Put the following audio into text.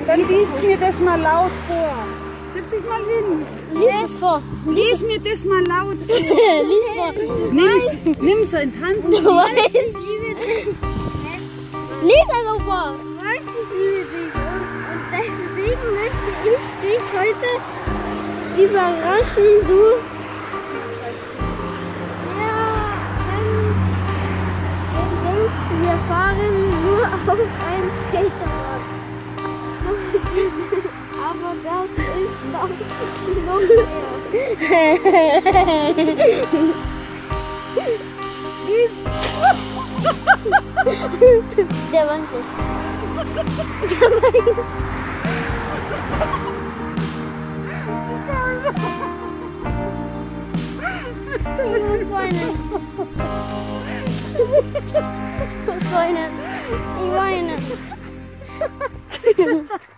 Dann liest mir das mal laut vor. Setz dich mal hin. Lies es vor. Lies mir das mal laut vor. Lies vor. Nimm's in die Hand und Du weißt. Lies einfach vor. Du weißt, ich liebe dich. Und deswegen möchte ich dich heute überraschen. Du. Ja, wenn denkst du, wir fahren nur auf ein Skaterboard. So, aber das ist doch noch mehr. Der weint nicht. Der weint. Ich muss weinen. Ich muss weinen. Ich weine.